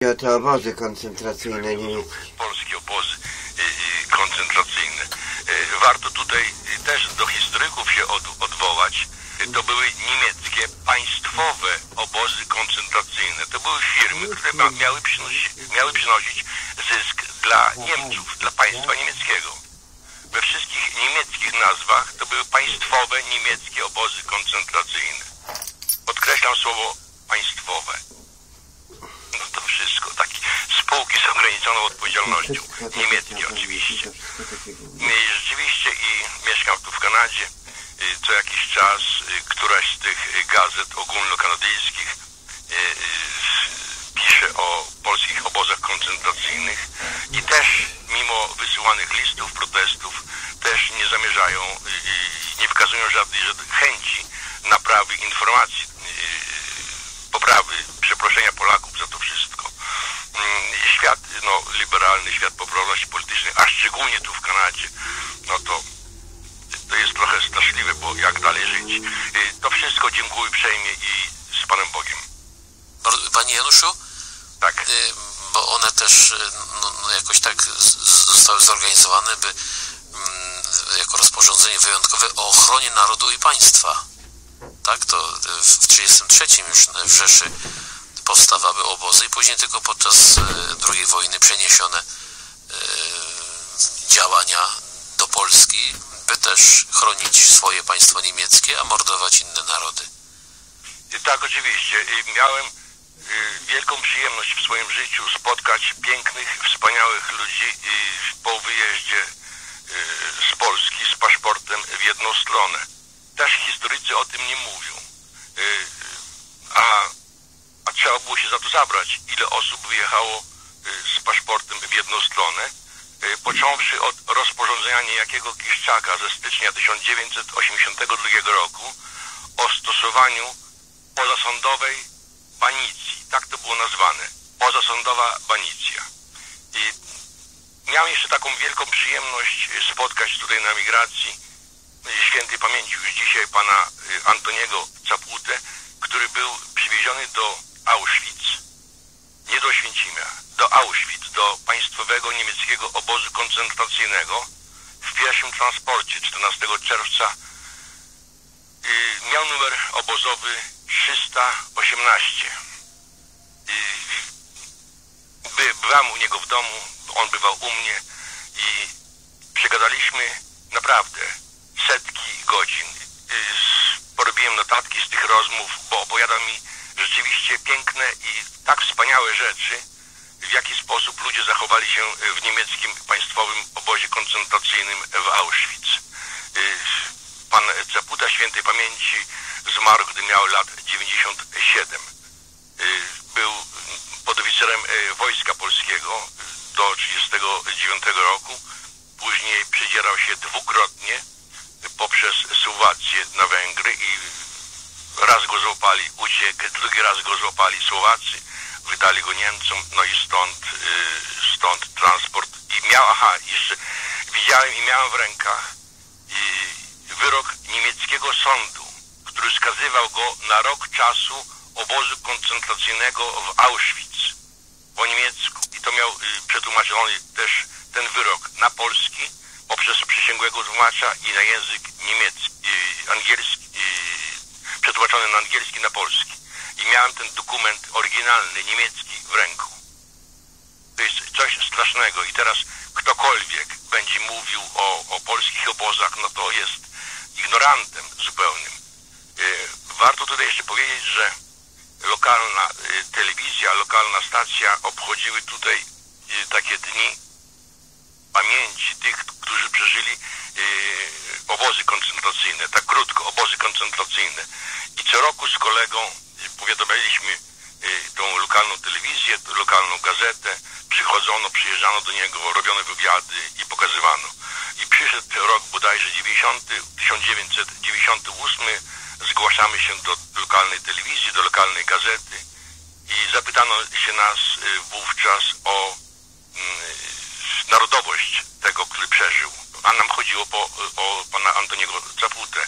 o te obozy koncentracyjne niemieckie. Polskie obozy koncentracyjne. Warto tutaj też do historyków się odwołać. To były niemieckie, państwowe obozy koncentracyjne. To były firmy, które miały przynosić zysk dla Niemców, dla państwa niemieckiego. We wszystkich niemieckich nazwach to były państwowe niemieckie obozy koncentracyjne. Podkreślam słowo państwowe. No to wszystko. Takie spółki z ograniczoną odpowiedzialnością. Niemieckie oczywiście. Rzeczywiście i mieszkam tu w Kanadzie. Co jakiś czas któraś z tych gazet ogólnokanadyjskich pisze o polskich obozach koncentracyjnych i też mimo wysyłanych listów protestów też nie zamierzają, nie wykazują żadnej chęci naprawy informacji, poprawy, przeproszenia Polaków za to wszystko. Świat liberalny, świat poprawności politycznej, a szczególnie tu w Kanadzie, no to jest trochę straszliwe, bo jak dalej żyć. To wszystko dziękuję uprzejmie i z Panem Bogiem. Panie Januszu? Tak. Bo one też jakoś tak zostały zorganizowane, by jako rozporządzenie wyjątkowe o ochronie narodu i państwa. Tak? To w 1933 już w Rzeszy powstawały obozy i później tylko podczas II wojny przeniesione działania do Polski, by też chronić swoje państwo niemieckie, a mordować inne narody. Tak, oczywiście. Miałem wielką przyjemność w swoim życiu spotkać pięknych, wspaniałych ludzi po wyjeździe z Polski z paszportem w jedną stronę. Też historycy o tym nie mówią. A trzeba było się za to zabrać. Ile osób wyjechało z paszportem w jedną stronę, począwszy od rozporządzenia niejakiego Kiszczaka ze stycznia 1982 roku o stosowaniu pozasądowej banicji. Tak to było nazwane. Pozasądowa banicja. I miałem jeszcze taką wielką przyjemność spotkać tutaj na migracji świętej pamięci już dzisiaj pana Antoniego Caputę, który był przywieziony do Auschwitz, nie do Oświęcimia, do Auschwitz, do państwowego niemieckiego obozu koncentracyjnego w pierwszym transporcie 14 czerwca. Miał numer obozowy 318. Byłem u niego w domu, on bywał u mnie i przegadaliśmy naprawdę setki godzin. Porobiłem notatki z tych rozmów, bo opowiadał mi rzeczywiście piękne i tak wspaniałe rzeczy, w jaki sposób ludzie zachowali się w niemieckim państwowym obozie koncentracyjnym w Auschwitz. Pan Caputa świętej pamięci zmarł, gdy miał lat 97. Był podoficerem Wojska Polskiego do 1939 roku. Później przedzierał się dwukrotnie poprzez Słowację na Węgry i raz go złapali, uciekł, drugi raz go złapali Słowacy, wydali go Niemcom, no i stąd transport. I jeszcze widziałem i miałem w rękach wyrok niemieckiego sądu, który skazywał go na rok czasu obozu koncentracyjnego w Auschwitz po niemiecku. I to miał przetłumaczony też ten wyrok na polski poprzez przysięgłego tłumacza i na język niemiecki, angielski, przetłumaczony na angielski, na polski. I miałem ten dokument oryginalny, niemiecki w ręku. To jest coś strasznego i teraz ktokolwiek będzie mówił o polskich obozach, no to jest ignorantem zupełnym. Warto tutaj jeszcze powiedzieć, że lokalna telewizja, lokalna stacja obchodziły tutaj takie dni pamięci tych, którzy przeżyli obozy koncentracyjne, tak krótko, obozy koncentracyjne. I co roku z kolegą powiadamialiśmy tą lokalną telewizję, lokalną gazetę, przyjeżdżano do niego, robiono wywiady i pokazywano. I przyszedł rok bodajże 1998, zgłaszamy się do lokalnej telewizji, do lokalnej gazety i zapytano się nas wówczas o narodowość tego, który przeżył. A nam chodziło o pana Antoniego Caputę.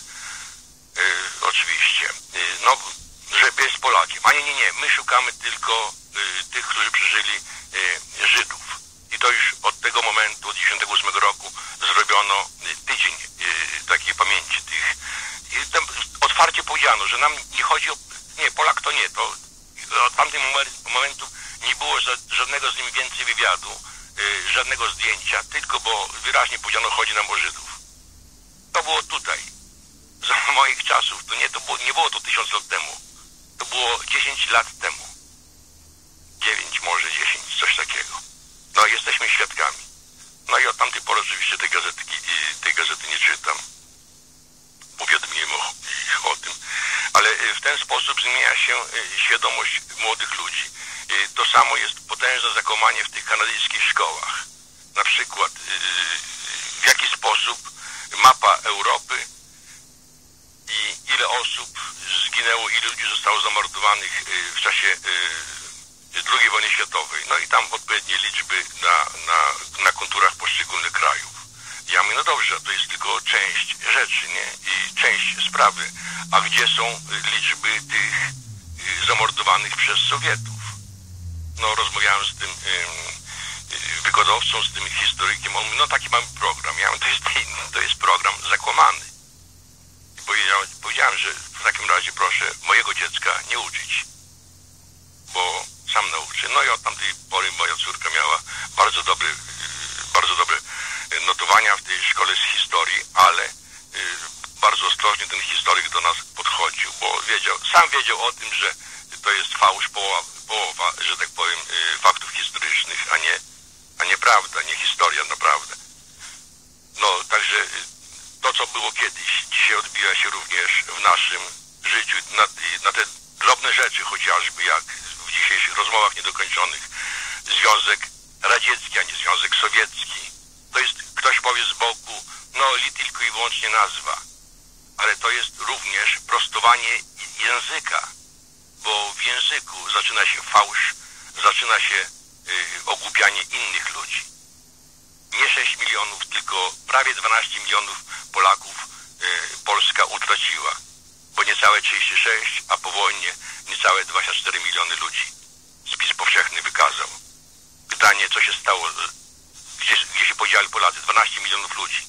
Oczywiście. No, że jest Polakiem. A nie. My szukamy tylko tych, którzy którzy przeżyli Żydów. I to już od tego momentu, od 1998 roku zrobiono tydzień takiej pamięci tych. I tam otwarcie powiedziano, że nam nie chodzi o... Nie, Polak to nie. To od tamtego momentu nie było żadnego z nim więcej wywiadu, żadnego zdjęcia, tylko bo wyraźnie powiedziano, chodzi nam o Żydów. To było tutaj. Za moich czasów. Nie było to 1000 lat temu. To było 10 lat temu. 9, może 10, coś takiego. No jesteśmy świadkami. No i od tamtej pory oczywiście tej gazety nie czytam. Powiadomiłem ich o tym. Ale w ten sposób zmienia się świadomość młodych ludzi. To samo jest potężne zakłamanie w tych kanadyjskich szkołach. Na przykład w jaki sposób mapa Europy i ile osób zginęło, ile ludzi zostało zamordowanych w czasie II wojny światowej. No i tam odpowiednie liczby na konturach poszczególnych krajów. Ja mówię, no dobrze, to jest tylko część rzeczy, nie? I część sprawy. A gdzie są liczby tych zamordowanych przez Sowietów? No rozmawiałem z tym wykładowcą, z tym historykiem. On mówi, no taki mamy program. Ja mówię, to jest program zakłamany. I powiedziałem, że w takim razie proszę mojego dziecka nie uczyć, bo sam nauczy. No i od tamtej pory moja córka miała bardzo dobre notowania w tej szkole z historii, ale bardzo ostrożnie ten historyk do nas podchodził, bo sam wiedział o tym, że to jest fałsz, połowa, że tak powiem, faktów historycznych, a nie prawda, nie historia, naprawdę. No, także to, co było kiedyś, dzisiaj odbija się również w naszym życiu, na te drobne rzeczy chociażby, jak w dzisiejszych rozmowach niedokończonych. Związek radziecki, a nie Związek Sowiecki. To jest, ktoś powie z boku, no tylko i wyłącznie nazwa. Ale to jest również prostowanie języka, bo w języku zaczyna się fałsz, zaczyna się ogłupianie innych ludzi. Nie 6 milionów, tylko prawie 12 milionów Polaków Polska utraciła, bo niecałe 36, a po wojnie niecałe 24 miliony ludzi. Spis powszechny wykazał. Pytanie, co się stało, gdzie się podzieli Polacy? 12 milionów ludzi.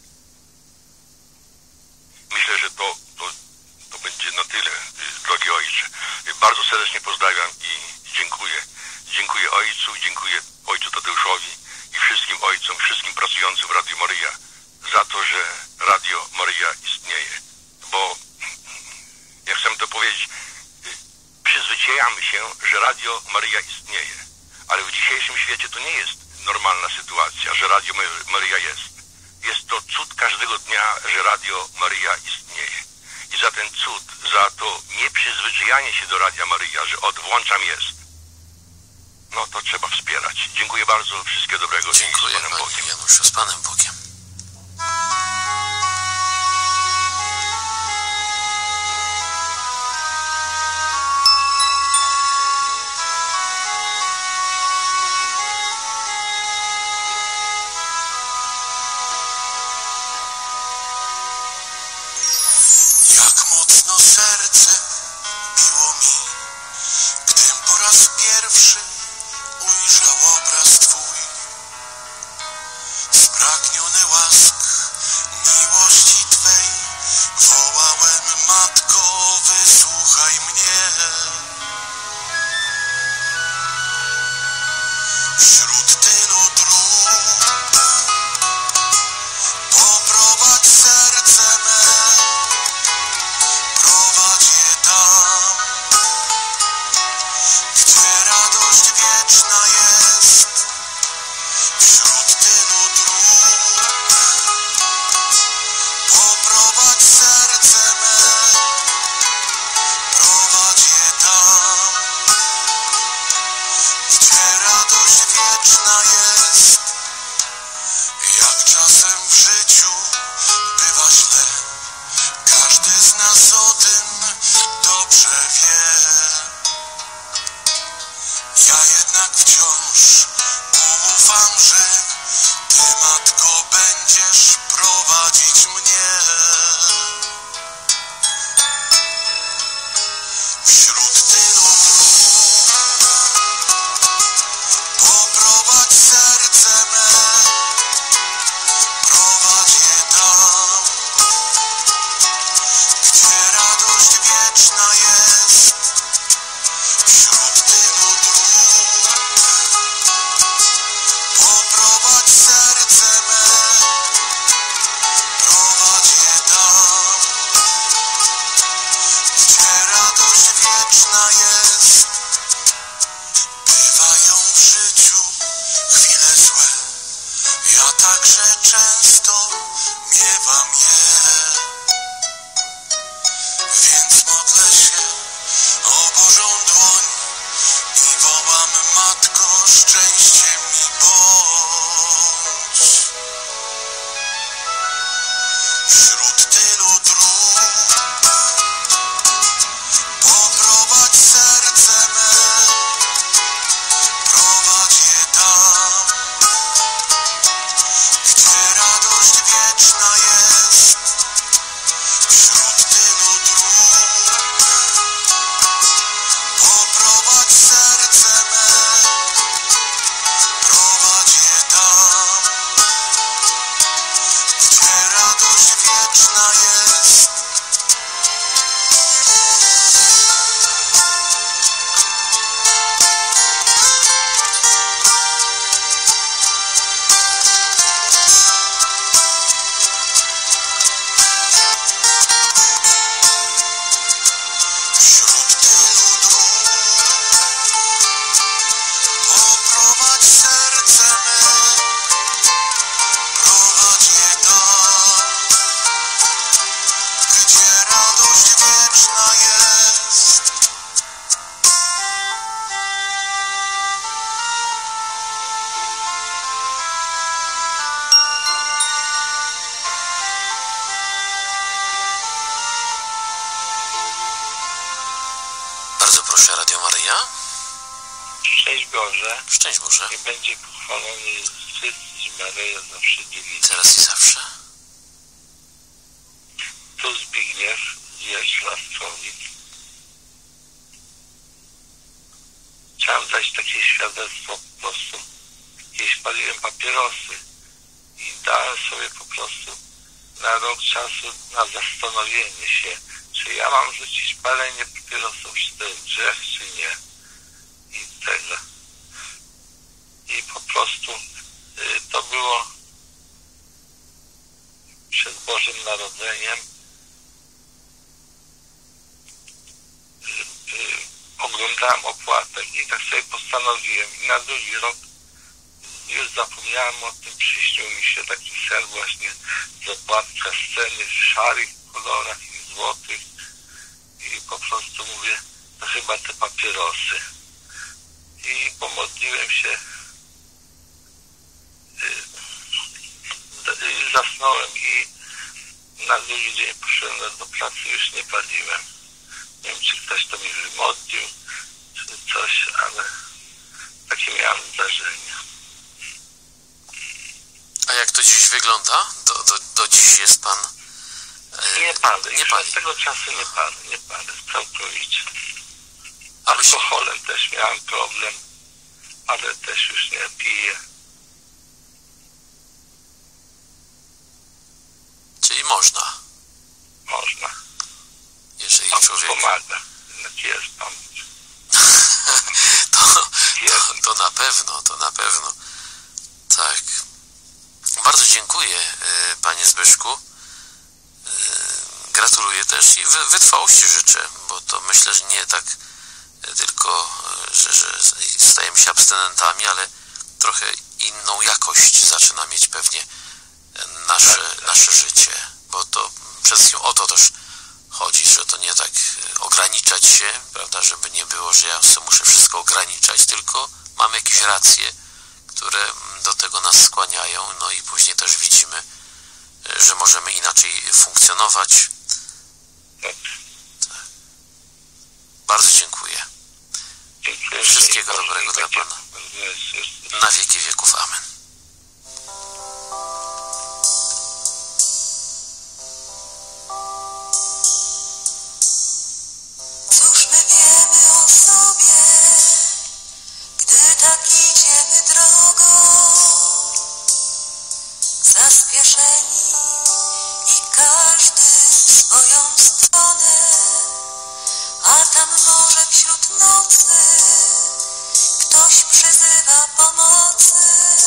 Myślę, że to będzie na tyle, drogi ojcze. Bardzo serdecznie pozdrawiam i dziękuję. Dziękuję ojcu, dziękuję ojcu Tadeuszowi i wszystkim ojcom, wszystkim pracującym w Radiu Maryja za to, że Radio Maryja istnieje. Bo, jak chcę to powiedzieć, przyzwyczajamy się, że Radio Maryja istnieje. Ale w dzisiejszym świecie to nie jest normalna sytuacja, że Radio Maryja jest. Jest to cud każdego dnia, że Radio Maryja istnieje. I za ten cud, za to nieprzyzwyczajanie się do Radia Maryja, że włączam jest, no to trzeba wspierać. Dziękuję bardzo, wszystkiego dobrego. Dziękuję, Panie Januszu, z Panem Bogiem. Jak mocno serce biło mi, gdym po raz pierwszy ujrzał obraz Twój. Spragniony łask miłości Twej, wołałem, Matko, wysłuchaj mnie. Wśród tylu dróg poprowadź serce me, prowadź je tam, gdzie radość wieczna jest. Wśród tylu dróg poprowadź serce me, prowadź je tam, gdzie radość wieczna jest. Jak czasem w życiu bywa źle, każdy z nas o tym dobrze wie. Ja jednak wciąż ufam, że Ty, Matko, będziesz prowadzić mnie. Wśród tylu dróg także często miewam je. Więc modlę się o Bożą dłoń i wołam: Matko, szczęście mi bądź. Wśród tylu dróg poprowadź serce me, prowadź je tam, gdzie radość wieczna jest. Wśród tylu dróg poprowadź serce me, prowadź je tam, gdzie radość wieczna jest. Wśród tylu dróg poprowadź serce me, prowadź je tam, gdzie radość wieczna jest. Bardzo proszę, Radio Maryja. Szczęść Boże, Szczęść Boże. i będzie pochwalony Jezus Chrystus i Maryja zawsze dzielić. Teraz i zawsze. Tu Zbigniew z Jaślastrowic. Chciałem dać takie świadectwo po prostu. Kiedyś paliłem papierosy i dałem sobie po prostu na rok czasu na zastanowienie się, czy ja mam rzucić palenie papierosów, czy to jest grzech, czy nie. I tego. I po prostu to było przed Bożym Narodzeniem. Oglądałem opłatę i tak sobie postanowiłem. I na drugi rok już zapomniałem o tym, przyśnił mi się taki sen właśnie z opłatka sceny w szarych kolorach i złotych. I po prostu mówię, to chyba te papierosy. I pomodliłem się, zasnąłem i na drugi dzień poszedłem do pracy, już nie paliłem. Nie wiem, czy ktoś to mi wymodlił, czy coś, ale takie miałem zdarzenie. A jak to dziś wygląda? Do dziś jest pan... Nie palę, nie już pali. od tego czasu nie palę, całkowicie. A myśli... Alkoholem też miałem problem, ale też już nie piję. Czyli można, Można. jeżeli Pan człowiek... pomaga. Jednak jest Pan. To na pewno. Tak. Bardzo dziękuję, panie Zbyszku. Gratuluję też i wytrwałości życzę, bo to myślę, że nie tak tylko, że stajemy się abstynentami, ale trochę inną jakość zaczyna mieć pewnie nasze życie, bo to przede wszystkim o to też chodzi, że to nie tak ograniczać się, prawda, żeby nie było, że ja sobie muszę wszystko ograniczać, tylko mamy jakieś racje, które do tego nas skłaniają, no i później też widzimy, że możemy inaczej funkcjonować. Tak. Bardzo dziękuję. Dziękuję. Wszystkiego dobrego dla Pana. Na wieki wieków. Amen. Cóż my wiemy o sobie, gdy tak idziemy drogą, zaspieszeni i każdy w swoją stronę, a tam może wśród nocy ktoś przyzywa pomocy.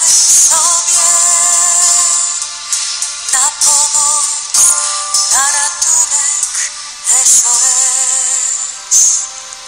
sobie na pomoc, na ratunek SOS.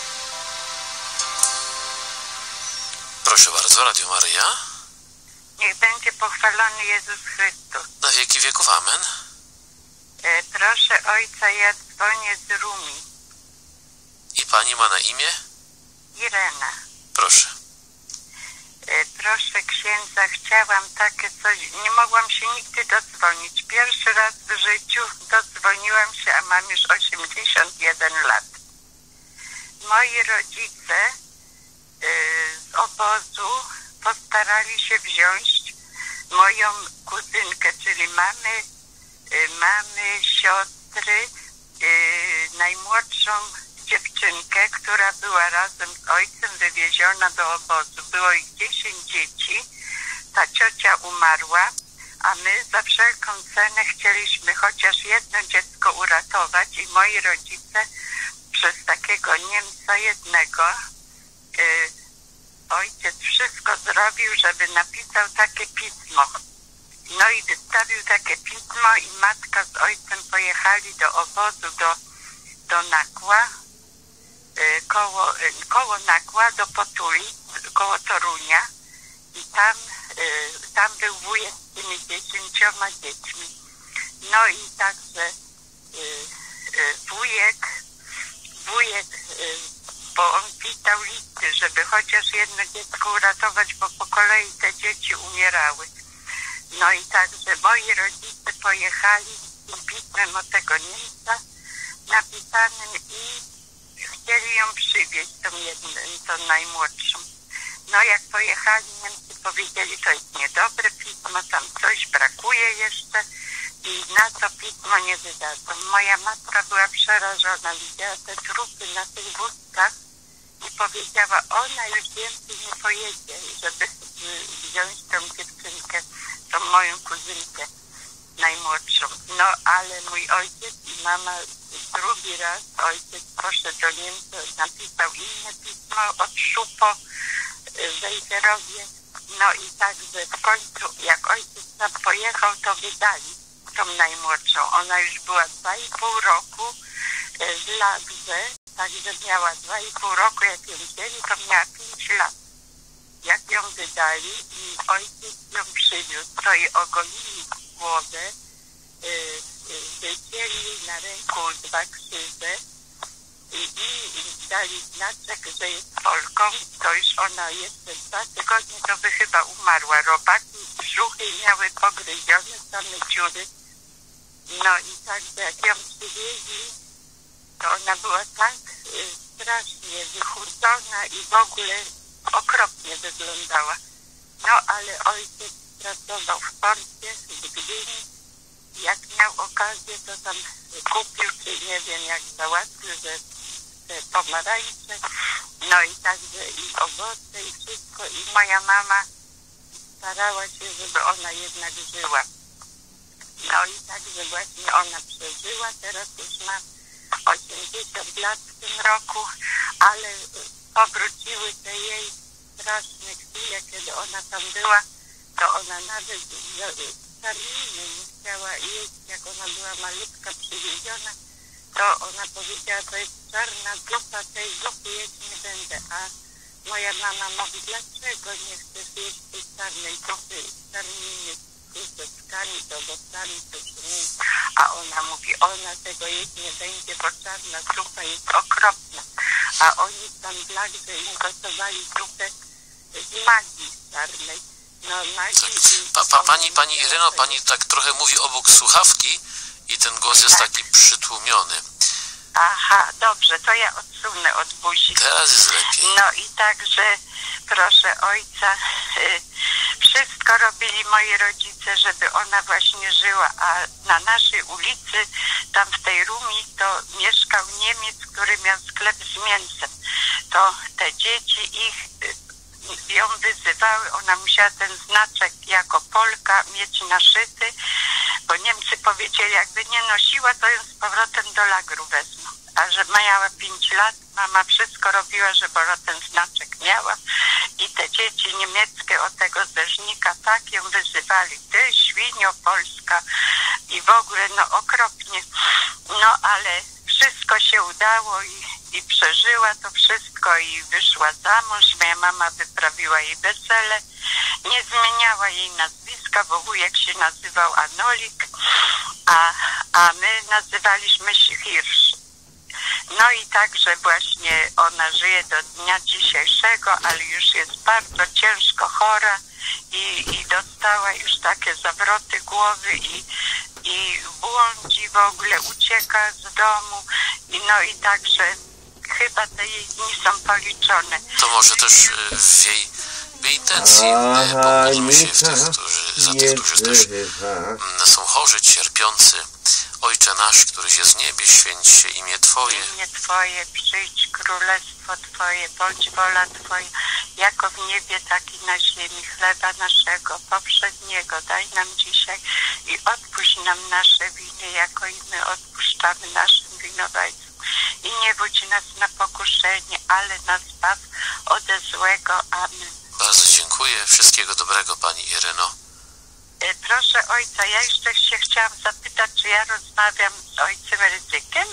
Proszę bardzo, Radio Maryja. Niech będzie pochwalony Jezus Chrystus. Na wieki wieków, amen. Proszę Ojca, ja dzwonię z Rumi. I pani ma na imię? Irena. Proszę. Proszę księdza, chciałam takie coś, nie mogłam się nigdy dodzwonić. Pierwszy raz w życiu dodzwoniłam się, a mam już 81 lat. Moi rodzice z obozu postarali się wziąć moją kuzynkę, czyli mamy siostry, najmłodszą dziewczynkę, która była razem z ojcem wywieziona do obozu. Było ich 10 dzieci. Ta ciocia umarła, a my za wszelką cenę chcieliśmy chociaż jedno dziecko uratować i moi rodzice przez takiego Niemca jednego ojciec wszystko zrobił, żeby napisał takie pismo. No i wystawił takie pismo i matka z ojcem pojechali do obozu, do Nakła, koło Nakła, do Potuli, koło Torunia. I tam był wujek z tymi 10 dziećmi. No i także wujek, bo on pisał listy, żeby chociaż jedno dziecko uratować, bo po kolei te dzieci umierały. No i także moi rodzice pojechali z tym pismem od tego Niemca napisanym i chcieli ją przywieźć, tą najmłodszą. No jak pojechali, Niemcy powiedzieli, to jest niedobre pismo, tam coś brakuje jeszcze i na to pismo nie wydadzą. Moja matka była przerażona, widziała te trupy na tych wózkach i powiedziała, ona już więcej nie pojedzie, żeby wziąć tą dziewczynkę, tą moją kuzynkę najmłodszą. No ale mój ojciec i mama drugi raz, ojciec poszedł do Niemców, napisał inne pismo od Szupo w Wejherowie. No i także w końcu, jak ojciec tam pojechał, to wydali tą najmłodszą. Ona już była 2,5 roku w Lagrze, także miała 2,5 roku, jak ją wzięli, to miała 5 lat. Jak ją wydali i ojciec ją przywiózł, to jej ogolili głowę, wycięli na ręku 2 krzyże i dali znaczek, że jest Polką. To już ona jeszcze 2 tygodnie, to by chyba umarła. Robaki brzuchy miały pogryzione, same dziury. No i tak, jak ją przywieźli, to ona była tak strasznie wychudzona i w ogóle okropnie wyglądała. No ale ojciec pracował w porcie w Gdyni. Jak miał okazję, to tam kupił, czy nie wiem jak załatwił, że te pomarańcze, no i także i owoce i wszystko. I moja mama starała się, żeby ona jednak żyła. No i także właśnie ona przeżyła, teraz już ma 80 lat w tym roku, ale powróciły te jej straszne chwile, kiedy ona tam była, to ona nawet karminy nie chciała jeść, jak ona była malutka, przywieziona, to ona powiedziała, to jest czarna zupa, tej zupy jeść nie będę, a moja mama mówi, dlaczego nie chcesz jeść tej czarnej zupy, karminy z kruszeczkami, z owocami, suszynymi, a ona mówi, ona tego jeść nie będzie, bo czarna zupa jest okropna, a oni tam w Lagrze im gotowali zupę z magii czarnej. No, Pani Ireno, pani tak trochę mówi obok słuchawki i ten głos jest taki przytłumiony. Aha, dobrze, to ja odsunę od buzi. Teraz jest lepiej. No i także, proszę ojca, wszystko robili moi rodzice, żeby ona właśnie żyła, a na naszej ulicy, tam w tej Rumi, to mieszkał Niemiec, który miał sklep z mięsem. To te dzieci ją wyzywały, ona musiała ten znaczek jako Polka mieć naszyty, bo Niemcy powiedzieli, jakby nie nosiła, to ją z powrotem do lagru wezmą. A że miała 5 lat, Mama wszystko robiła, żeby ona ten znaczek miała. I te dzieci niemieckie od tego zerznika tak ją wyzywali. Ty, świnio polska. I w ogóle, no okropnie. No ale wszystko się udało i przeżyła to wszystko i wyszła za mąż. Moja mama wyprawiła jej wesele. Nie zmieniała jej nazwiska, bo wujek się nazywał Anolik, a my nazywaliśmy się Hirsch. No i także właśnie ona żyje do dnia dzisiejszego, ale już jest bardzo ciężko chora i dostała już takie zawroty głowy i błądzi w ogóle, ucieka z domu. No i także chyba te jej dni są policzone. To może też w jej intencji pomódlmy się za tych, którzy też są chorzy, cierpiący. Ojcze nasz, któryś jest w niebie, święć się imię Twoje. Imię Twoje, przyjdź królestwo Twoje, bądź wola Twoja, jako w niebie, tak i na ziemi. Chleba naszego poprzedniego daj nam dzisiaj i odpuść nam nasze winy, jako i my odpuszczamy naszym winowajcom. I nie wódź nas na pokuszenie, ale nas zbaw ode złego. Amen. Bardzo dziękuję. Wszystkiego dobrego, Pani Ireno. Proszę ojca, ja jeszcze się chciałam zapytać, czy ja rozmawiam z ojcem Rydzykiem?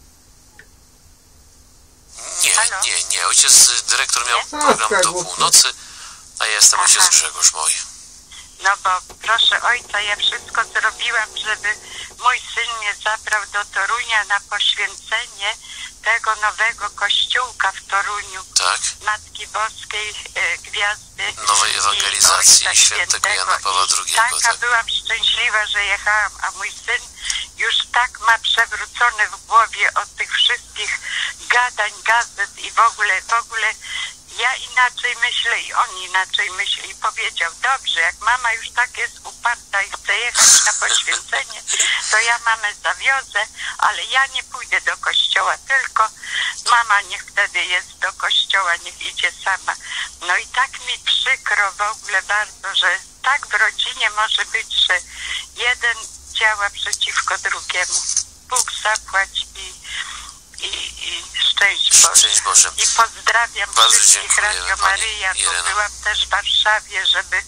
Nie. Ojciec dyrektor miał program do północy, a ja jestem ojciec Grzegorz mój. No bo proszę ojca, ja wszystko zrobiłam, żeby mój syn mnie zabrał do Torunia na poświęcenie tego nowego kościółka w Toruniu. Tak. Matki Boskiej Gwiazdy. Nowej Ewangelizacji świętego Jana Pawła II. Taka byłam szczęśliwa, że jechałam, a mój syn już tak ma przewrócone w głowie od tych wszystkich gadań, gazet i w ogóle ja inaczej myślę i on inaczej myśli. I powiedział, dobrze, jak mama już tak jest uparta i chce jechać na poświęcenie, to ja mamę zawiozę, ale ja nie pójdę do kościoła, tylko mama niech wtedy jest do kościoła, niech idzie sama. No i tak mi przykro w ogóle bardzo, że tak w rodzinie może być, że jeden działa przeciwko drugiemu. Bóg zapłać i szczęść Boże. I pozdrawiam wszystkich Radio Maryja, bo byłam też w Warszawie, żeby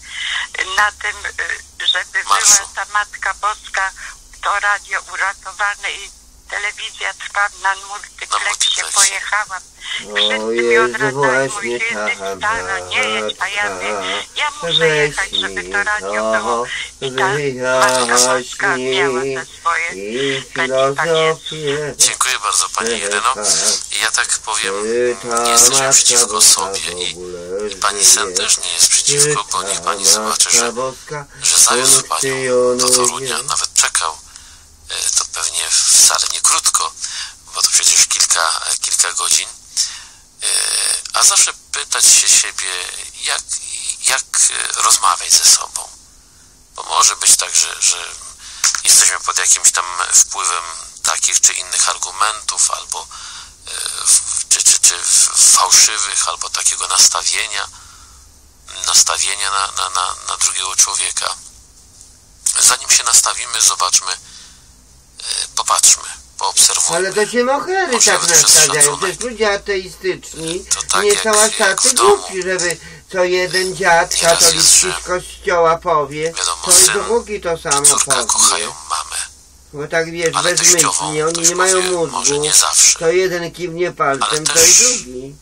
była ta Matka Boska, to radio uratowane i telewizja trwa na multiplexie, pojechałam. Wszyscy mi odradzają, mój ty stara, nie jedź, a ja muszę jechać, żeby to radio było i ta Matka Boska miała te swoje panie. Dziękuję bardzo, Pani Ireno. Ja tak powiem, nie jesteśmy przeciwko sobie i Pani syn też nie jest przeciwko, bo niech Pani zobaczy, że zawiózł Panią do Torunia, nawet czekał. To pewnie wcale nie krótko, bo to przecież kilka godzin. A zawsze pytać się siebie, jak rozmawiać ze sobą. Bo może być tak, że jesteśmy pod jakimś tam wpływem takich czy innych argumentów, albo czy fałszywych, albo takiego nastawienia na drugiego człowieka. Zanim się nastawimy, zobaczmy, popatrzmy, poobserwujmy. Ale to się mohery tak nastawiają, to jest ludzie ateistyczni, nie cała tacy głupi, żeby co jeden dziad katolicki z kościoła powie, wiadomo, to i dopóki to samo powie. Kochają mamę. Bo tak wiesz, bezmyślnie, oni nie mają mózgu, to jeden kiwnie palcem, to i drugi.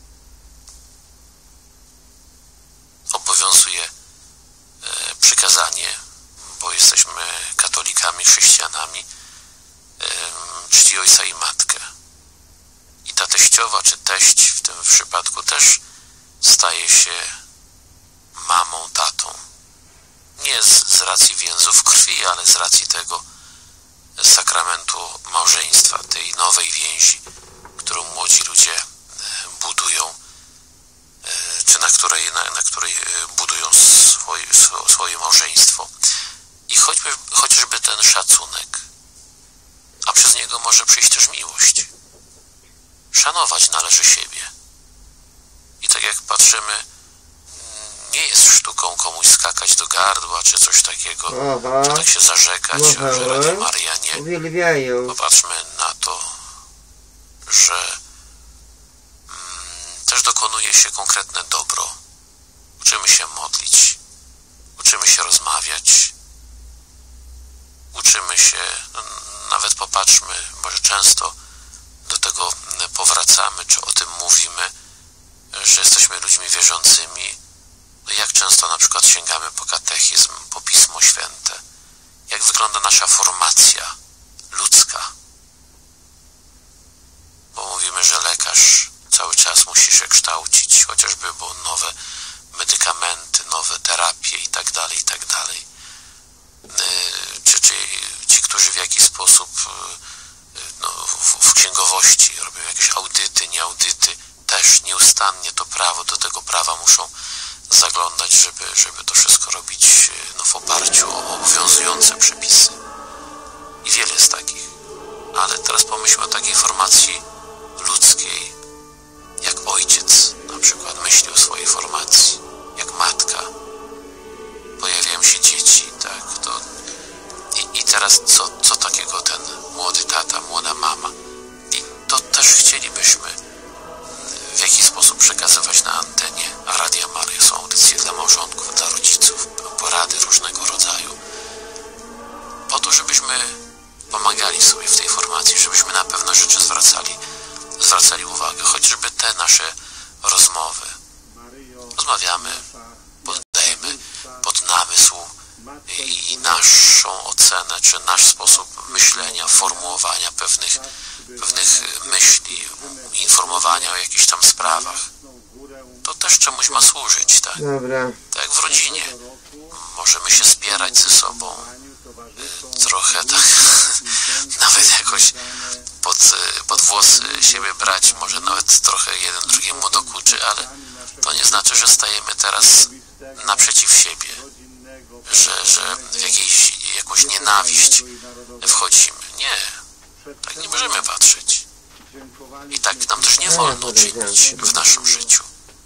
Obowiązuje przykazanie, bo jesteśmy katolikami, chrześcijanami, czci ojca i matkę. I ta teściowa czy teść w tym przypadku też staje się mamą, tatą. Nie z racji więzów krwi, ale z racji tego sakramentu małżeństwa, tej nowej więzi, którą młodzi ludzie budują, czy na której budują swoje małżeństwo. I chociażby ten szacunek, a przez niego może przyjść też miłość. Szanować należy siebie. I tak jak patrzymy, nie jest sztuką komuś skakać do gardła, czy coś takiego, czy tak się zarzekać, że Radio Maryja nie. Uwielbiają. Popatrzmy na to, że dzieje się konkretne dobro. Uczymy się modlić, uczymy się rozmawiać, uczymy się, nawet popatrzmy, może często do tego powracamy, czy o tym mówimy, że jesteśmy ludźmi wierzącymi. No jak często na przykład sięgamy po katechizm, po Pismo Święte, jak wygląda nasza formacja ludzka. Bo mówimy, że lekarz cały czas musi się kształcić, chociażby bo nowe medykamenty, nowe terapie i tak dalej, i tak dalej. Czy ci, którzy w jakiś sposób w księgowości robią jakieś audyty, nieaudyty, też nieustannie to prawo, do tego prawa muszą zaglądać, żeby to wszystko robić w oparciu o obowiązujące przepisy. I wiele jest takich. Ale teraz pomyślmy o takiej formacji ludzkiej, jak ojciec na przykład myśli o swojej formacji, jak matka. Pojawiają się dzieci, tak? I teraz co takiego ten młody tata, młoda mama? I to też chcielibyśmy w jakiś sposób przekazywać na antenie. A Radia Maryja są audycje dla małżonków, dla rodziców, porady różnego rodzaju. Po to, żebyśmy pomagali sobie w tej formacji, żebyśmy na pewne rzeczy zwracali uwagę, chociażby te nasze rozmowy. Rozmawiamy, poddajemy pod namysł i naszą ocenę, czy nasz sposób myślenia, formułowania pewnych myśli, informowania o jakichś tam sprawach. To też czemuś ma służyć, tak? Dobra. Tak jak w rodzinie. Możemy się spierać ze sobą, trochę tak, nawet jakoś pod włosy siebie brać, może nawet trochę jeden drugiemu dokuczy, ale to nie znaczy, że stajemy teraz naprzeciw siebie, że w jakąś nienawiść wchodzimy. Nie, tak nie możemy patrzeć. I tak nam też nie wolno czynić w naszym życiu.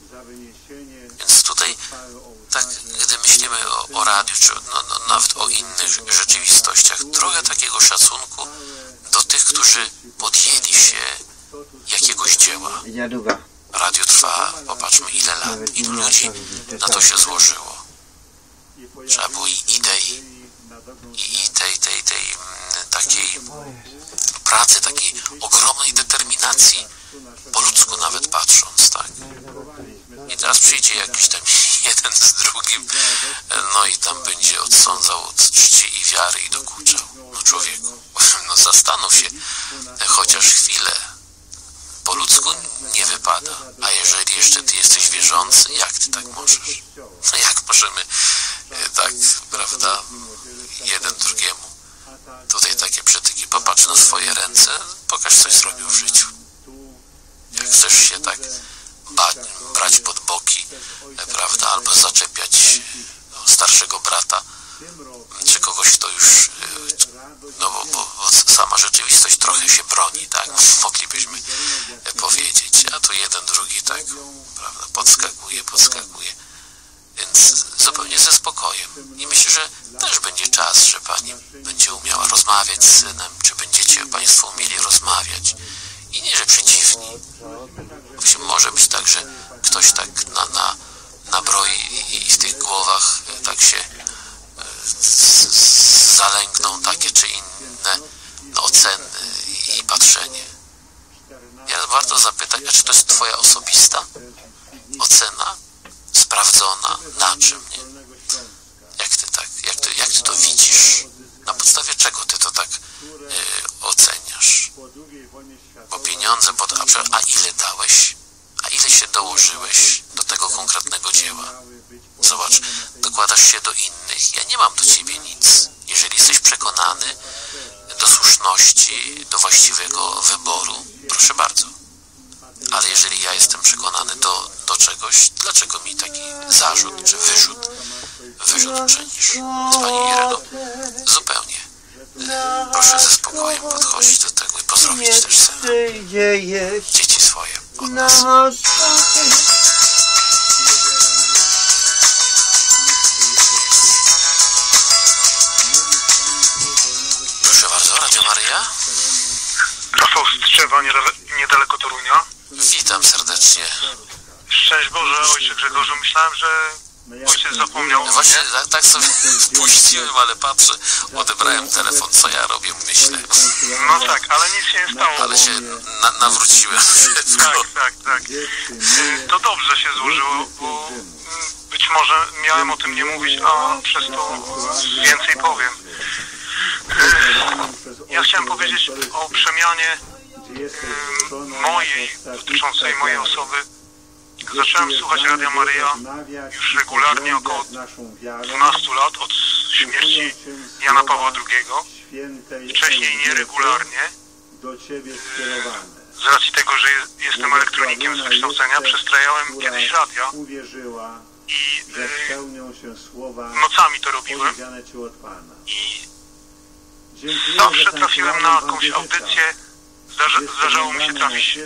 Więc tutaj, tak, gdy myślimy o radiu, czy nawet o innych rzeczywistościach, trochę takiego szacunku do tych, którzy podjęli się jakiegoś dzieła. Radio trwa, popatrzmy ile lat, ilu ludzi na to się złożyło. Trzeba było i idei, i tej takiej pracy, takiej ogromnej determinacji, po ludzku nawet patrząc, tak? I teraz przyjdzie jakiś tam jeden z drugim, no i tam będzie odsądzał od czci i wiary i dokuczał. No człowieku, no zastanów się chociaż chwilę. Po ludzku nie wypada, a jeżeli jeszcze ty jesteś wierzący, jak ty tak możesz? No jak możemy tak, prawda, jeden drugiemu? Tutaj takie przytyki, popatrz na swoje ręce, pokaż coś zrobił w życiu. Jak chcesz się tak brać pod boki, prawda, albo zaczepiać starszego brata, czy kogoś, kto już, no bo sama rzeczywistość trochę się broni, tak, moglibyśmy powiedzieć, a tu jeden, drugi, tak, prawda, podskakuje, więc zupełnie ze spokojem. I myślę, że też będzie czas, że pani będzie umiała rozmawiać z synem, czy będziecie państwo umieli rozmawiać. I nie, że przeciwni. Może być tak, że ktoś tak nabroi i w tych głowach tak się zalęgną takie czy inne oceny i patrzenie. Ja warto zapytać, a czy to jest twoja osobista ocena? Sprawdzona? Na czym, nie? Jak ty to widzisz? Na podstawie czego ty to tak oceniasz? Bo pieniądze, a ile dałeś? A ile się dołożyłeś do tego konkretnego dzieła? Zobacz, dokładasz się do innych, ja nie mam do ciebie nic. Jeżeli jesteś przekonany do słuszności, do właściwego wyboru, proszę bardzo. Ale jeżeli ja jestem przekonany do czegoś, dlaczego mi taki zarzut czy wyrzut czynisz? Z Pani Ireno, zupełnie. Proszę ze spokojem podchodzić do tego i pozdrowić też syna. Dzieci swoje od nas. Proszę bardzo, Radio Maryja. Rafał Strzewa, niedaleko Torunia. Witam serdecznie. Szczęść Boże, ojcze Grzegorzu, myślałem, że ojciec zapomniał. No właśnie, tak sobie puściłem, ale patrzę, odebrałem telefon, co ja robię, myślę. No tak, ale nic się nie stało. Ale się nawróciłem. Tak. To dobrze się złożyło, bo być może miałem o tym nie mówić, a przez to więcej powiem. Ja chciałem powiedzieć o przemianie mojej, dotyczącej mojej osoby. Zacząłem słuchać Radia Maryja już regularnie około 12 lat od śmierci Jana Pawła II. Wcześniej nieregularnie. Z racji tego, że jestem elektronikiem z wykształcenia, przestrajałem kiedyś radia i nocami to robiłem i zawsze trafiłem na jakąś audycję. Zdarzało mi się trafić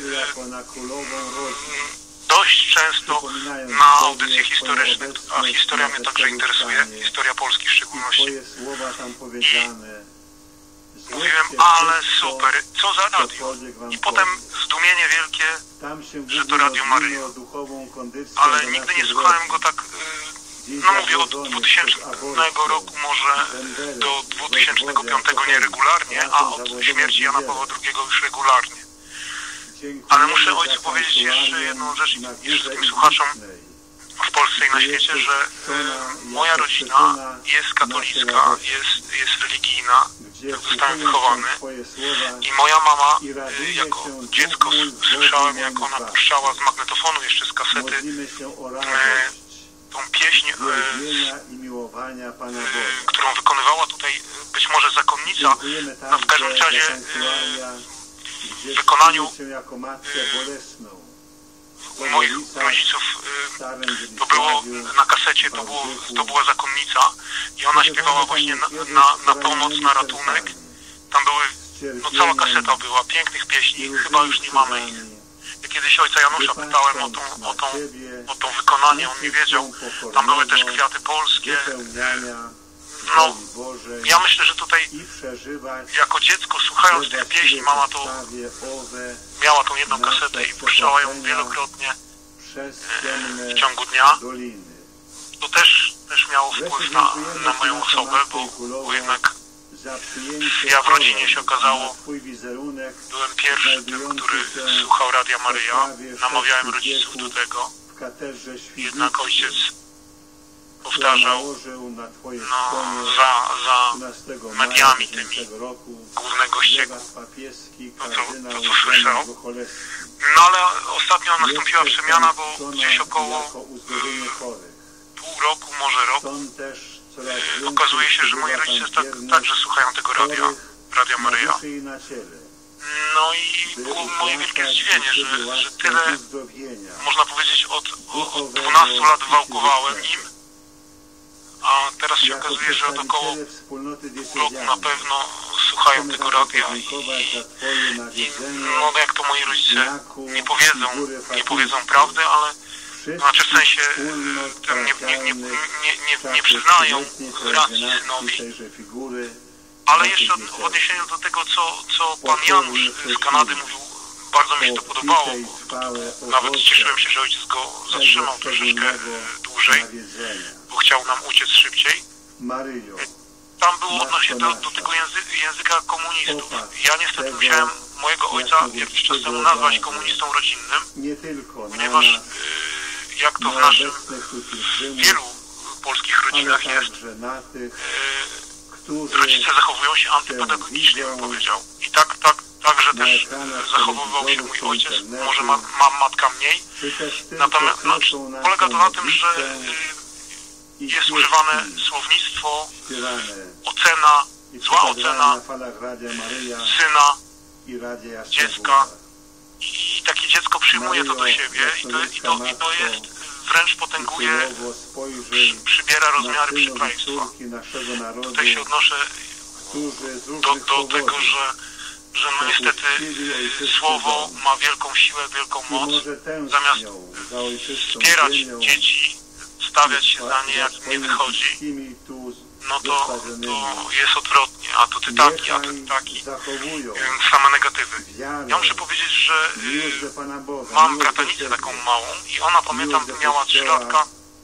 dość często na audycje historyczne, a historia mnie także interesuje, historia Polski w szczególności. I mówiłem, ale super, co za radio. I potem zdumienie wielkie, że to Radio Maryja. Ale nigdy nie słuchałem go tak, no mówię od 2000 roku może do 2005 nieregularnie, a od śmierci Jana Pawła II już regularnie. Ale muszę ojcu powiedzieć jeszcze jedną rzecz i wszystkim słuchaczom w Polsce i na świecie, że moja rodzina jest katolicka, jest religijna, tak zostałem wychowany i moja mama jako dziecko słyszałem, jak ona puszczała z magnetofonu, jeszcze z kasety, tą pieśń, którą wykonywała tutaj być może zakonnica, no w każdym razie w wykonaniu moich rodziców to było na kasecie, to była zakonnica i ona śpiewała właśnie na pomoc, na ratunek. Tam były, no cała kaseta była pięknych pieśni, chyba już nie mamy ich. Ja kiedyś ojca Janusza pytałem o to wykonanie, on nie wiedział. Tam były też kwiaty polskie. No, ja myślę, że tutaj jako dziecko słuchając tych pieśni, mama to miała tą jedną kasetę i puszczała ją wielokrotnie w ciągu dnia. To też miało wpływ na moją osobę, bo jednak ja w rodzinie się okazało, byłem pierwszy tym, który słuchał Radia Maryja, namawiałem rodziców do tego, jednak ojciec powtarzał za mediami tymi głównego ściegu to co słyszał. No ale ostatnio nastąpiła przemiana, bo gdzieś około pół roku, może rok, okazuje się, że moi rodzice także słuchają tego Radia Maryja. No i było moje wielkie zdziwienie, że tyle, można powiedzieć, od 12 lat wałkowałem im, a teraz się okazuje, że od około pół roku na pewno słuchają tego radia i no jak to moi rodzice nie powiedzą prawdy, ale znaczy w sensie nie przyznają racji synowi. Ale jeszcze w odniesieniu do tego, co pan Janusz z Kanady mówił, bardzo mi się to podobało, nawet cieszyłem się, że ojciec go zatrzymał troszeczkę dłużej, bo chciał nam uciec szybciej. Tam było odnośnie do tego języka komunistów. Ja niestety musiałem mojego ojca jakiś czas temu nazwać komunistą rodzinnym, ponieważ jak to w naszym wielu polskich rodzinach jest, rodzice zachowują się antypedagogicznie, bym powiedział. I także też zachowywał się mój ojciec, może matka mniej. Natomiast polega to na tym, że jest używane słownictwo, ocena, zła ocena syna, dziecka i takie dziecko przyjmuje to do siebie i to jest wręcz potęguje, przybiera rozmiary przekleństwa. Tutaj się odnoszę do tego, że no niestety słowo ma wielką siłę, wielką moc. Zamiast wspierać dzieci, stawiać się za nie, jak nie wychodzi, no to jest odwrotnie, a to ty taki, a to ty taki. Same negatywy. Ja muszę powiedzieć, że mam bratanicę taką małą i ona, pamiętam, miała 3 latka,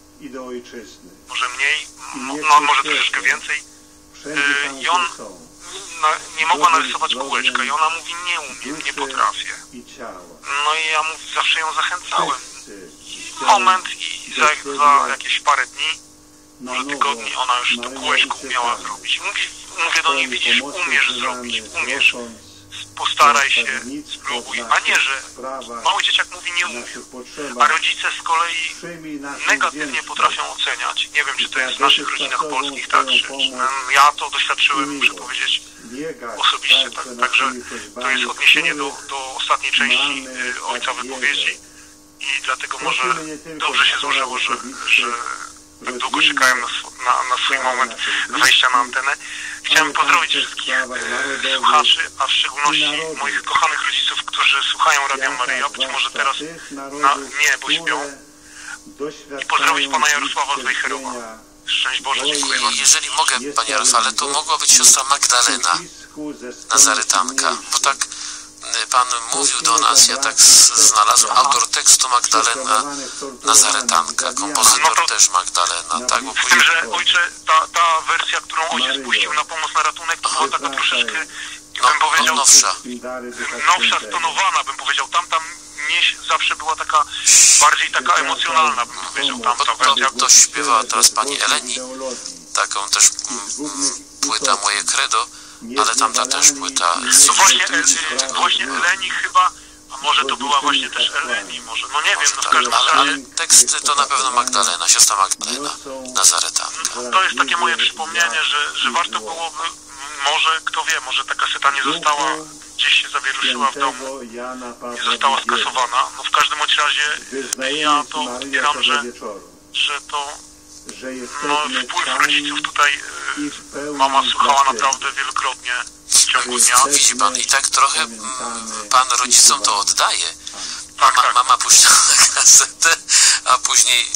może mniej, no może troszeczkę więcej. I on nie mogła narysować kółeczka i ona mówi, nie umiem, nie potrafię. No i ja zawsze ją zachęcałem. Moment i za jakieś parę dni, może tygodni, ona już to kółeczko umiała zrobić. Mówię do niej, widzisz, umiesz zrobić, umiesz. Postaraj się, spróbuj, a nie, że mały dzieciak mówi nie umiem, a rodzice z kolei negatywnie potrafią oceniać. Nie wiem, czy to jest w naszych rodzinach polskich tak, czy ja to doświadczyłem, muszę powiedzieć, osobiście tak. Także to jest odniesienie do ostatniej części ojca wypowiedzi i dlatego może dobrze się złożyło, że tak długo czekałem na swój moment wejścia na antenę. Chciałem pozdrowić wszystkich słuchaczy, a w szczególności moich kochanych rodziców, którzy słuchają Radia Maryja, być może teraz nie, bo śpią. I pozdrowić pana Jarosława z Wejherowa. Szczęść Boże, dziękuję bardzo. Jeżeli mogę, panie Jarosławie, to mogła być siostra Magdalena Nazaretanka, bo tak pan mówił do nas, ja tak znalazłem, autor tekstu Magdalena Nazaretanka, kompozytor też Magdalena, tak? Bo z tym, że ojcze, ta wersja, którą ojciec puścił na pomoc na ratunek, to była taka troszeczkę, bym powiedział, nowsza, stonowana, bym powiedział, tamta myśl zawsze była taka, bardziej taka emocjonalna, bym powiedział, tamta wersja. To śpiewała teraz pani Eleni, taką też płyta Moje Credo, ale tamta też płyta. No właśnie Eleni chyba, a może to była właśnie też Eleni, może, no nie wiem, no w każdym razie. Ale teksty to na pewno Magdalena, siostra Magdalena Nazaretanka. To jest takie moje przypomnienie, że warto byłoby, może, kto wie, może ta kaseta nie została, gdzieś się zawieruszyła w domu, nie została skasowana. No w każdym bądź razie ja to odbieram, że to wpływ rodziców tutaj mama słuchała naprawdę wielokrotnie w ciągu dnia. Widzi pan, i tak trochę pan rodzicom to oddaje. Tak. Mama puszczała kasetę, a później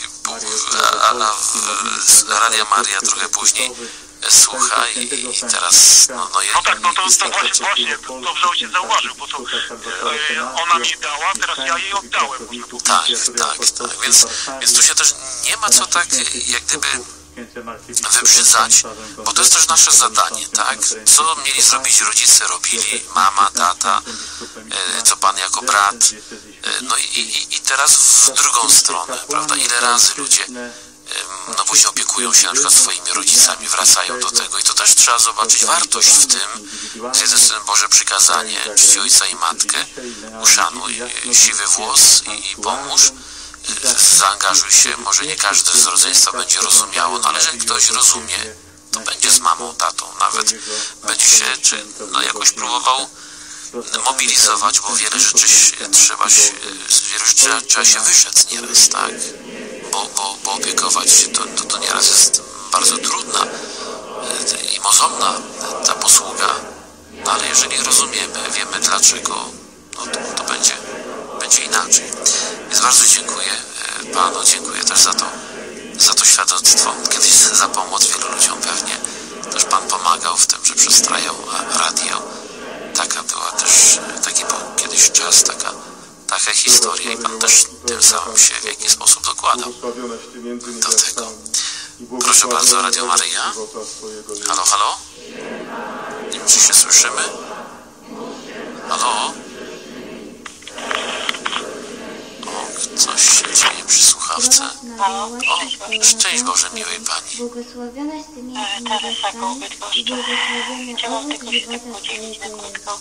Radia Maryja trochę później słucha i teraz no tak, no to właśnie, dobrze ojciec zauważył, bo to ona mi dała, teraz ja jej oddałem, można powiedzieć. Tak. Więc tu się też nie ma co tak jak gdyby wybrzydzać, bo to jest też nasze zadanie, tak? Co mieli zrobić rodzice, robili, mama, tata, co pan jako brat. No i teraz w drugą stronę, prawda? Ile razy ludzie później opiekują się na przykład swoimi rodzicami, wracają do tego i to też trzeba zobaczyć wartość w tym, z jednej strony Boże przykazanie, czci ojca i matkę, uszanuj siwy włos i pomóż, zaangażuj się, może nie każdy z rodzeństwa będzie rozumiało, no ale jeżeli ktoś rozumie, to będzie z mamą, tatą, nawet będzie się jakoś próbował mobilizować, bo wiele rzeczy trzeba się wyrzec nieraz, tak? Bo opiekować się to nieraz jest bardzo trudna i mozolna ta posługa, no ale jeżeli rozumiemy, wiemy dlaczego, no to będzie inaczej. Więc bardzo dziękuję panu, dziękuję też za to świadectwo, kiedyś za pomoc wielu ludziom pewnie. Też pan pomagał w tym, że przestrajał radio. Taka była też, taki był kiedyś czas, taka historia i pan też tym samym się w jakiś sposób dokładał do tego. Proszę bardzo, Radio Maryja. Halo, halo? Nie wiem, czy się słyszymy? Halo? Coś się dzieje przy słuchawce. Szczęść Boże, miłej Pani. Błogosławionaś Ty między Teresą Bydgoszcza. Chciałam tylko się tak podzielić na krótko,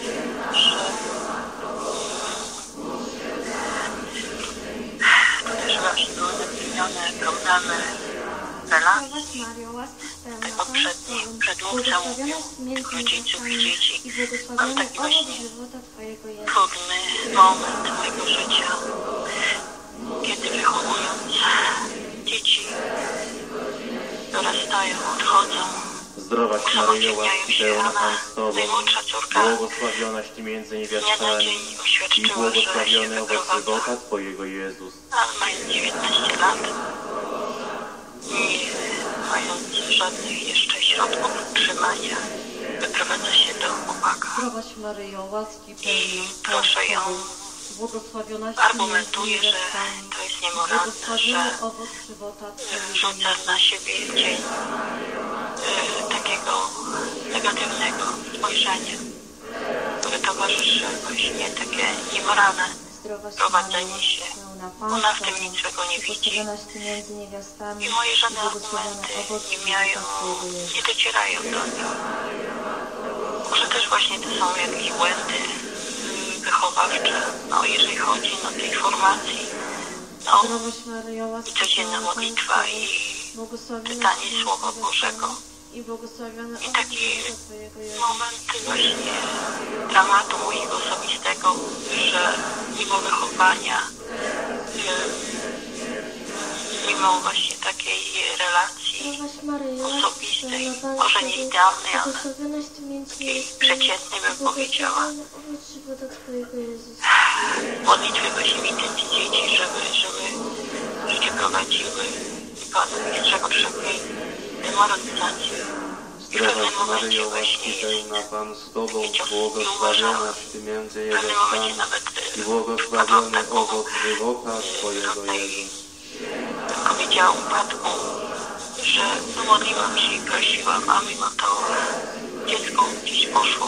że właśnie były wypełnione programy Bela, tego przedmówcą tych rodziców i dzieci. Mam taki właśnie trudny moment mojego życia, kiedy wychowując dzieci dorastają, odchodzą, Zdrowaś Maryjo, łaski pełna Pan z Tobą, najmłodsza córka błogosławionaś Ty między dnia na niewiastami dzień i oświadczyła, że się błogosławiony owoc wyprowadza. żywota Twojego Jezus. A mając 19 lat i mając żadnych jeszcze środków utrzymania, wyprowadza się do chłopaka. Zdrowaś Maryjo, łaski pełna, Proszę ją, błogosławionaś argumentuje, że to jest niemoralne, że owoc żywota rzuca na siebie dzień takiego negatywnego spojrzenia, które towarzyszy właśnie takie niemoralne prowadzenie się. Ona w tym nic złego nie widzi. I moje żadne argumenty nie docierają do niej. Może też właśnie to są jakieś błędy wychowawcze, jeżeli chodzi o tej formacji. I codzienna modlitwa i czytanie Słowa Bożego. I takie momenty właśnie dramatu mojego osobistego, że mimo wychowania, mimo właśnie takiej relacji osobistej, może nie idealnej, ale takiej przeciętnej bym powiedziała, modlitwy właśnie w intencji dzieci, żeby życie prowadziły i Pan Mistrzego wszelkiej demoralizacji. I w pewnym momencie właśnie jest Pan z Tobą, i uważam, między w pewnym momencie nawet wpadłam w taką bym powiedziała upadku, że modliłam się i prosiłam, a mimo to dziecko gdzieś poszło.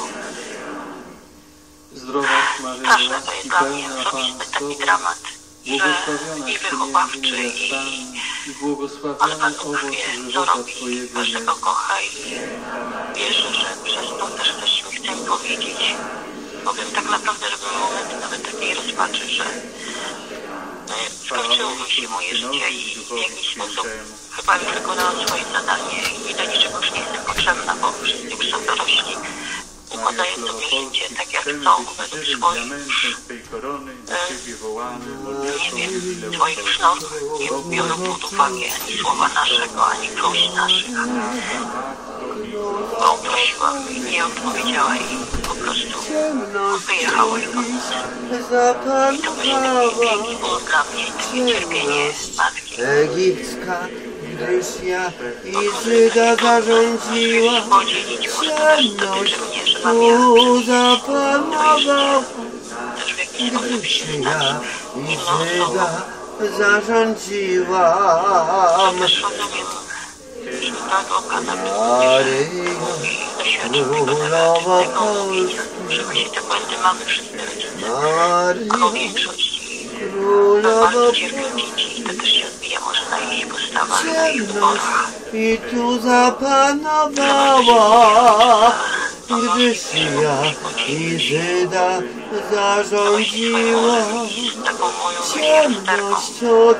Straszne to jest dla mnie osobisty taki dramat, że i wychowawczy, ale Pan Bóg wie, co robi, każdego kocha i wierzę, że przez to też coś mi chce mi powiedzieć. Powiem tak naprawdę, że były momenty nawet takiej rozpaczy, że skończyło mi się moje życie i w jakiś sposób chyba już wykonałam swoje zadanie i do niczego już nie jestem potrzebna, bo wszyscy już są dorośli. Układają sobie życie tak jak chcą, według swoich nie wiem, swoich sznurów, nie biorą pod uwagę ani słowa naszego, ani próśb naszych. Bo prosiłam i nie odpowiedziała i po prostu wyjechała już. I to właśnie taki piękny było dla mnie, takie cierpienie matki. Egipska, gdyż ja Izyda zarządziła, ciemność tu zapanowała, gdyż ja Izyda zarządziłam. Maryjo, Królowa Polska, Żeby się te błędy mamy wszyscy Maryjo, większości Królowa bardzo cierpią dzieci i to też się odbija może na ich postawach, na ich wyborach. i tu zapanowała, gdyż ja Izyda zarządziła, ciemność tu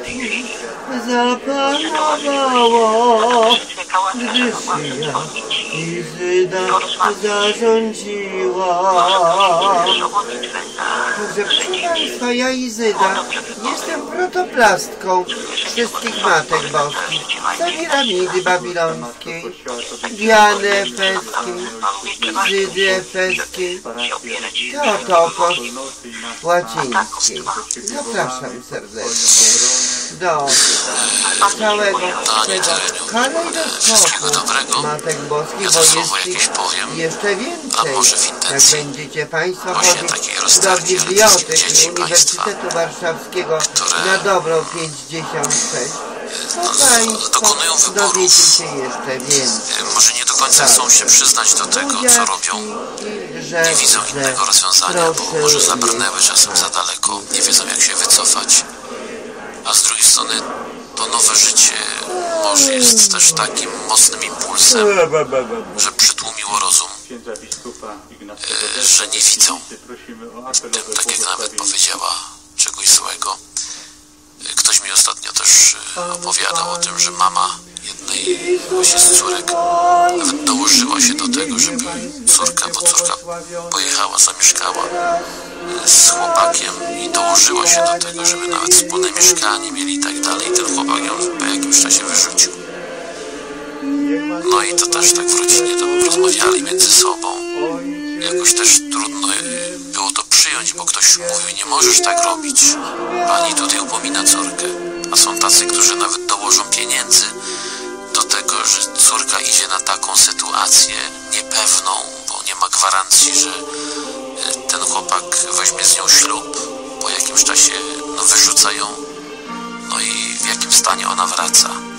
zapanowała, gdyż ja Izyda zarządziła. Także proszę Państwa, ja Izyda jestem protoplastką wszystkich Matek Boskich, Semiramidy Babilońskiej, Diany Efeskiej, Izydy Efeskiej, Teotokos łacińskiej. Zapraszam serdecznie do całego tego kalejdoskopu Matek Boskich, bo jest ich jeszcze więcej. Jak będziecie Państwo chodzić do Biblioteki Uniwersytetu Warszawskiego na Dobrą 56, to Państwo dowiecie się jeszcze więcej. Może nie do końca chcą się przyznać do tego, co robią. Nie widzą innego rozwiązania, bo może zabrnęły czasem za daleko, nie wiedzą jak się wycofać. A z drugiej strony to nowe życie może jest też takim mocnym impulsem, że przytłumiło rozum, że nie widzą tym, tak jak nawet powiedziała, czegoś złego. Ktoś mi ostatnio też opowiadał o tym, że mama jednej właśnie z córek nawet dołożyła się do tego, żeby córka, bo córka pojechała, zamieszkała z chłopakiem i dołożyła się do tego, żeby nawet wspólne mieszkanie mieli i tak dalej. I ten chłopak ją po jakimś czasie wyrzucił. No i to też tak w rodzinie to rozmawiali między sobą. Jakoś też trudno było to przyjąć, bo ktoś mówił, nie możesz tak robić. Pani tutaj upomina córkę. A są tacy, którzy nawet dołożą pieniędzy do tego, że córka idzie na taką sytuację niepewną, bo nie ma gwarancji, że ten chłopak weźmie z nią ślub, po jakimś czasie wyrzuca ją, no i w jakim stanie ona wraca.